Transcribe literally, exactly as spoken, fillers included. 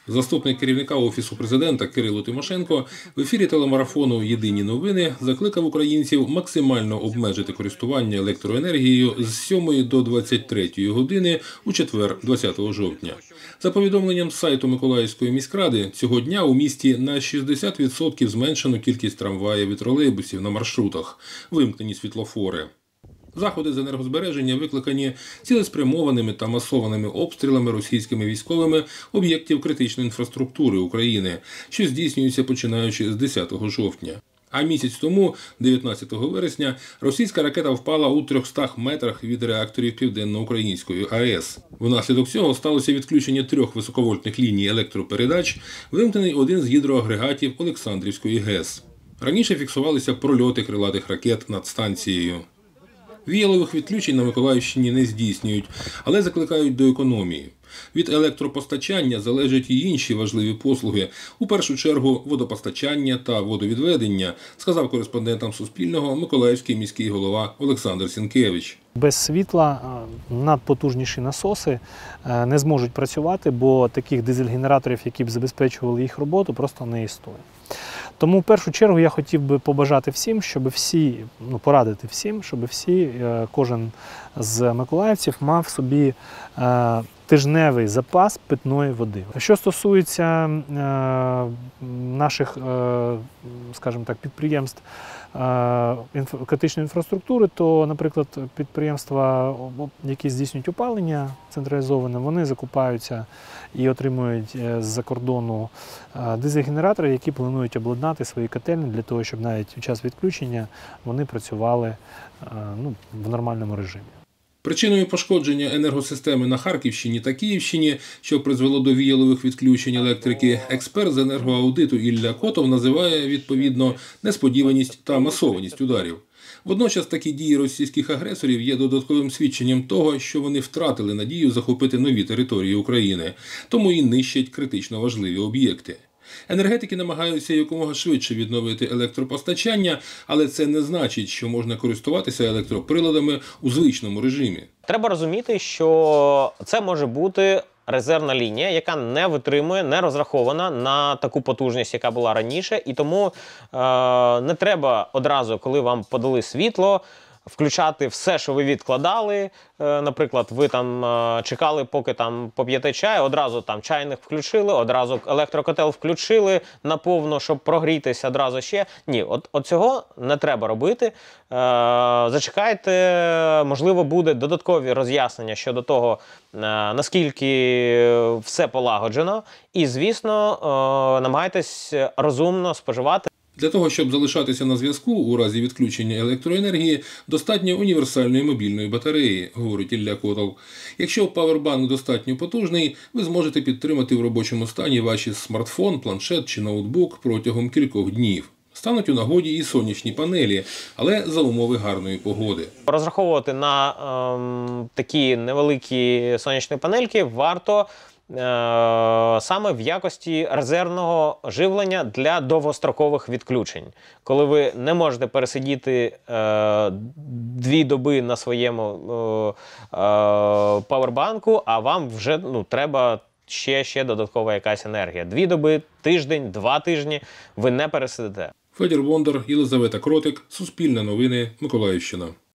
Заступник керівника Офісу президента Кирило Тимошенко в ефірі телемарафону «Єдині новини» закликав українців максимально обмежити користування електроенергією з сьомої до двадцять третьої години у четвер, двадцятого жовтня. За повідомленням сайту Миколаївської міськради, цього дня у місті на шістдесят відсотків зменшено кількість трамваїв і тролейбусів на маршрутах, вимкнені світлофори. Заходи з енергозбереження викликані цілеспрямованими та масованими обстрілами російськими військовими об'єктів критичної інфраструктури України, що здійснюються починаючи з десятого жовтня. А місяць тому, дев'ятнадцятого вересня, російська ракета впала у трьохстах метрах від реакторів Південно-Української АЕС. Внаслідок цього сталося відключення трьох високовольтних ліній електропередач, вимкнений один з гідроагрегатів Олександрівської ГЕС. Раніше фіксувалися прольоти крилатих ракет над станцією. Віялових відключень на Миколаївщині не здійснюють, але закликають до економії. Від електропостачання залежать і інші важливі послуги, у першу чергу водопостачання та водовідведення, сказав кореспондентам Суспільного миколаївський міський голова Олександр Сінкевич. Без світла надпотужніші насоси не зможуть працювати, бо таких дизель-генераторів, які б забезпечували їх роботу, просто не існує. Тому в першу чергу я хотів би побажати всім, щоб всі, ну, порадити всім, щоб всі, кожен з миколаївців мав собі е, тижневий запас питної води. Що стосується е, наших, е, скажімо так, підприємств е, інф, критичної інфраструктури, то, наприклад, підприємства, які здійснюють опалення централізоване, вони закупаються і отримують з-за кордону дизель-генератори, які планують обладнати свої котельні для того, щоб навіть у час відключення вони працювали, ну, в нормальному режимі. Причиною пошкодження енергосистеми на Харківщині та Київщині, що призвело до віялових відключень електрики, експерт з енергоаудиту Ілля Котов називає, відповідно, несподіваність та масованість ударів. Водночас такі дії російських агресорів є додатковим свідченням того, що вони втратили надію захопити нові території України, тому і нищать критично важливі об'єкти. Енергетики намагаються якомога швидше відновити електропостачання, але це не значить, що можна користуватися електроприладами у звичному режимі. Треба розуміти, що це може бути резервна лінія, яка не витримує, не розрахована на таку потужність, яка була раніше. І тому е, не треба одразу, коли вам подали світло, включати все, що ви відкладали. Наприклад, ви там чекали, поки там поп'єте чай, одразу там чайник включили, одразу електрокотел включили наповно, щоб прогрітися одразу ще. Ні, от, от цього не треба робити. Зачекайте, можливо, буде додаткові роз'яснення щодо того, наскільки все полагоджено. І, звісно, намагайтесь розумно споживати. Для того, щоб залишатися на зв'язку у разі відключення електроенергії, достатньо універсальної мобільної батареї, говорить Ілля Котов. Якщо павербанк достатньо потужний, ви зможете підтримати в робочому стані ваші смартфон, планшет чи ноутбук протягом кількох днів. Стануть у нагоді і сонячні панелі, але за умови гарної погоди. Розраховувати на ем, такі невеликі сонячні панельки варто саме в якості резервного живлення для довгострокових відключень. Коли ви не можете пересидіти е, дві доби на своєму е, е, павербанку, а вам вже, ну, треба ще, ще додаткова якась енергія. Дві доби, тиждень, два тижні ви не пересидите. Федір Бондар, Єлизавета Кротик, Суспільне новини, Миколаївщина.